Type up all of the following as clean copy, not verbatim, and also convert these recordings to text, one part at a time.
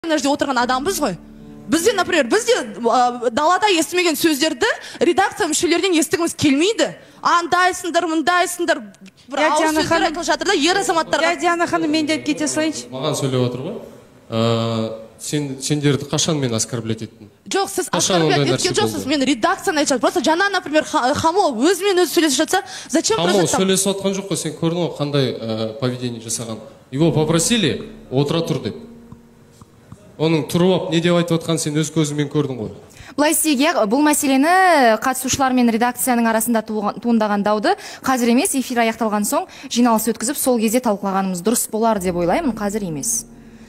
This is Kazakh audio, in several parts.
мына жерде отырған адамбыз ғой. Бізде, например, бізде далада естімеген сөздерді редакция мүшелерінен естігіміз келмейді. Андайсыңдар, мұндайсыңдар, бір ауыз сөздер айтылып жатыр да, ер азаматтарға. Диана ханым, мен де кете салайыншы. Маған сөйлеп отыр ғой. Сендерді қашан мен оскорблять еттім? Жоқ, сіз оскорблять еткен жоқсыз. Мен редакцияны айтып жатырмын. Просто жаңа, например, Хамо өзімен өзі сөйлесіп жатса, зачем Хамо сөйлесіп отқан жоқ қой, сен көрдің ғой қандай поведение жасаған. Его попросили отыра тұр деп. Оның тұрып алып не деп айтып отқан сен өз көзіңмен көрдің ғой. Былай істейік, бұл мәселені қатысушылар мен редакцияның арасында туындаған дауды қазір емес, эфир аяқталған соң жиналыс өткізіп, сол кезде талқылағанымыз дұрыс болар деп ойлаймын, қазір емес.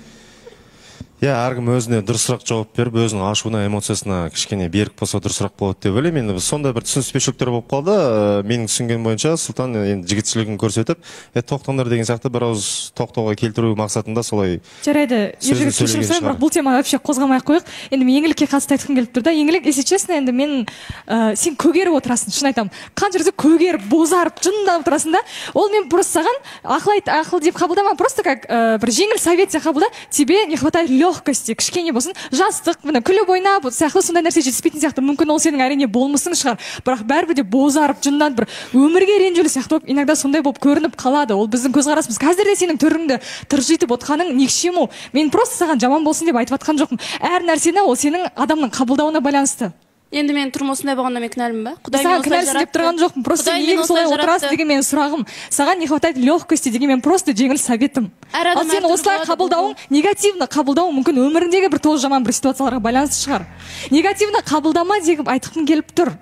Әркім өзіне дұрысырақ жауап беріп, өзінің ашуына, эмоциясына кішкене берік болса дұрысырақ болады деп ойлаймын. Енді сонда бір түсініспеушіліктер болып қалды. Менің түсінгенім бойынша Сұлтан енді жігітшілігін көрсетіп, тоқтаңдар деген сияқты бір ауыз тоқтауға келтіру мақсатында солай. Жарайды, ержігіт кешірім сұраймын, бірақ бұл теманы вообще қозғамай-ақ қойық. Енді мен еңлікке қатысты айтқым келіп тұр да. Еңлік, если честно, енді мен сен көгеріп отырасың, шын айтамын. Қанша жерде көгеріп, бозарып, жынданып отырасың да. Ол мен просто саған ақыл деп қабылдама, просто как бір жеңіл совет қабылда, тебе не хватает легкости, кішкене болсын, жастық, күліп ойнап, сияқты сондай нәрсе жетіспейтін сияқты. Мүмкін ол сенің әрине болмысың шығар, бірақ бәрібір де бозарып, жынданып бір өмірге ренжулі сияқты болып, иногда сондай болып көрініп қалады. Ол біздің көзқарасымыз. Қазір де сенің түріңді тыржитып отқаның не к чему. Мен просто саған жаман болсын деп айтып жатқан жоқпын. Әр нәрсені ол сенің адамның қабылдауына байланысты. Енді мен тұрмын осындай болғанда мен кінәлімін ба? Саған кінәлісің деп тұрған жоқпын. Просто неге солай отырасың деген менің сұрағым. Саған не хватает легкости деген мен просто жеңіл советім. Ал сен осылай қабылдауың, негативно қабылдауың мүмкін өміріңдегі бір тоғыз жаман бір ситуацияларға байланысты шығар. Негативно қабылдама деп айтқым келіп тұр.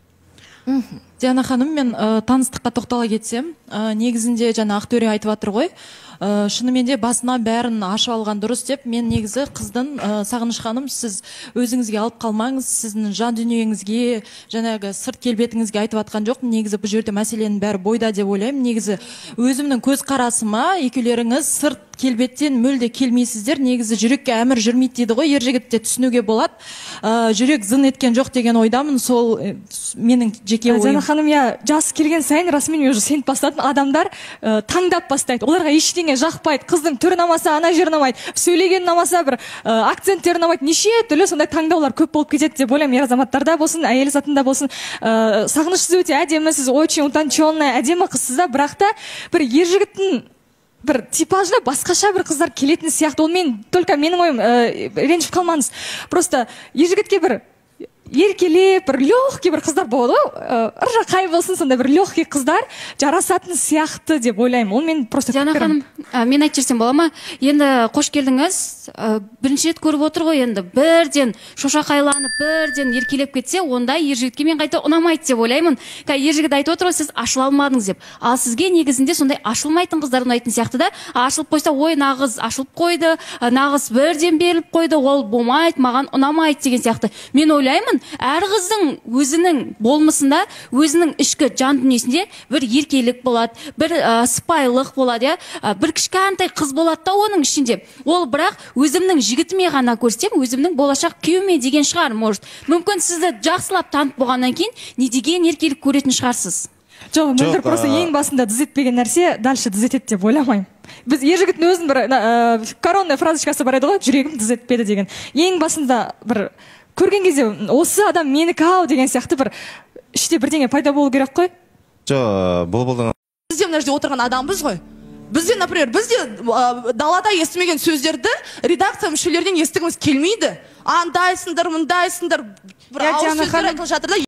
Диана ханым, мен таныстыққа тоқтала кетсем, негізінде жаңа Ақтөре айтып жатыр ғой. Шынымен де басына бәрін ашып алған дұрыс деп, мен негізі қыздың Сағыныш ханым, сіз өзіңізге алып қалмаңыз, сіздің жан дүниеңізге, жаңағы сырт келбетіңізге айтып жатқан жоқпын. Негізі бұл жерде мәселенің бәрі бойда деп ойлаймын. Негізі өзімнің көз қарасыма екеулеріңіз сырт келбеттен мүлде келмейсіздер. Негізі жүрекке әмір жүрмейді дейді ғой, ержігітте түсінуге болады. Жүрек зын еткен жоқ деген ойдамын. Сол менің жеке ойым. Диана ханым, жас келген сайын расымен уже сеніп бастатын адамдар таңдап бастайды. Оларға ештеңе жақпайды. Қыздың түрі ұнамаса, ана жері ұнамайды. Сөйлеген ұнамаса, бір акценттері ұнамайды. Неше түрлі сондай таңдаулар көп болып кетеді деп ойлаймын. Ер азаматтарда болсын, әйел затында болсын. Сағыныш, сіз өте әдемісіз, очень утонченная, әдемі қызсыз да, бірақ та бір ержігіттің бір типажына басқаша бір қыздар келетін сияқты. Ол мен только менің ойым, ренжіп қалмаңыз. Просто ержігітке бір еркелеп, бір легкий бір қыздар болады ғой, ыржақай болсын, сондай бір легкий қыздар жарасатын сияқты деп ойлаймын. Ол мен просто Диана ханым, мен айтып жіберсем бола ма? Енді қош келдіңіз. Бірінші рет көріп отыр ғой, енді бірден шошақайланып, бірден еркелеп кетсе, онда ержігітке мен қайта ұнамайды деп ойлаймын. Ержігіт айтып отыр ғой, сіз ашыла алмадыңыз деп. Ал сізге негізінде сондай ашылмайтын қыздар ұнайтын сияқты да. Ашылып қойса, ой, нағыз ашылып қойды, нағыз бірден беріліп қойды, ол болмайды, маған ұнамайды деген сияқты. Мен ойлаймын, әр қыздың өзінің болмысында, өзінің ішкі жан дүниесінде бір еркелік болады, бір сыпайылық болады, бір кішкентай қыз болады да оның ішінде. Ол бірақ өзімнің жігітіме ғана көрсем, өзімнің болашақ күйеуіме деген шығар, может. Мүмкін сізді жақсылап танып болғаннан кейін не деген еркелік көретін шығарсыз. Жоқ, мүмкін просто ең басында дізетпеген нәрсе дальше дізетеді деп ойламаймын. Біз ержігіттің өзінің бір коронная фразочкасы бар еді ғой, жүрегім дізетпеді деген. Ең басында бір көрген кезде осы адам менікі-ау деген сияқты бір іште бірдеңе пайда болу керек қой. Бұл Бізде мына жерде отырған адамбыз ғой. Бізде, например, бізде далада естімеген сөздерді редакция мүшелерінен естігіміз келмейді. Андайсыңдар, мұндайсыңдар, бір ауыз сөздер айтылып жатыр да.